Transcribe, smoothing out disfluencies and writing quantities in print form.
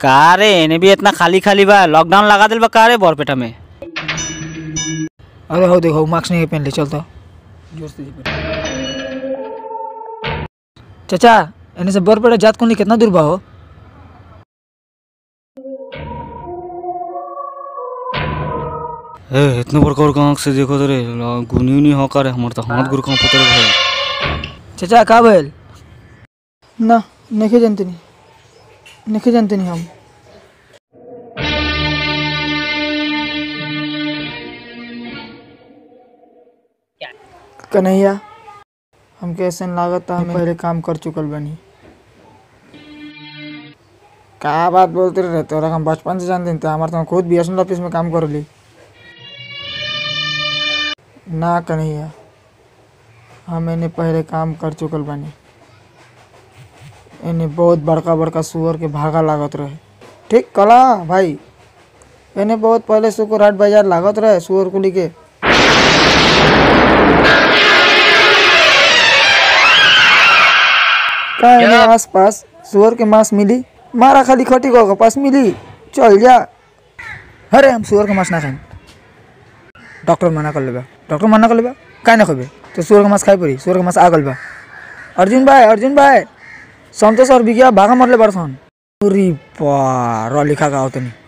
का रे एने भी इतना खाली खाली बा, लॉकडाउन लगा दिल बा का रे बरपेटा में। अरे हो देखो मास्क नहीं पहन ले, चलता जोर से चाचा एने से बरपेटा जात कौन कितना दूर बा हो? इतना बड़का बड़का आँख से देखो तो रे गुनी उनी हो का रे, हमार तो हाथ गुर कांपत रे भाई। चाचा का भइल? ना नहीं जानते नहीं हम। कन्हैया हमके ऐसा लागत था हम पहले काम कर चुकल बनी। का बात बोलते रहे, तोरा हम बचपन से जानते थे, हमारे तो खुद BSNL ऑफिस में काम कर ली। ना कन्हैया हम इन्हें पहले काम कर चुकल बनी। इन्हें बहुत बड़का बड़का सुअर के भागा लागत रहे। ठीक कला भाई, इन्हें बहुत पहले सुकुर हाट बाजार लागत रहे सुअर को लेके। का आस पास सुअर के मांस मिली? मारा खाली खटी को पास मिली, चल जा। अरे हम सुअर के मांस ना खाएं, डॉक्टर मना कर लेबा का ना खेबे तो सुअर के मांस खाई पड़ी। सुअर के मांस आ गल बा। अर्जुन भाई संतोष और विज्ञा भागा मरले बरसन। अरे बा लिखा का होतनी।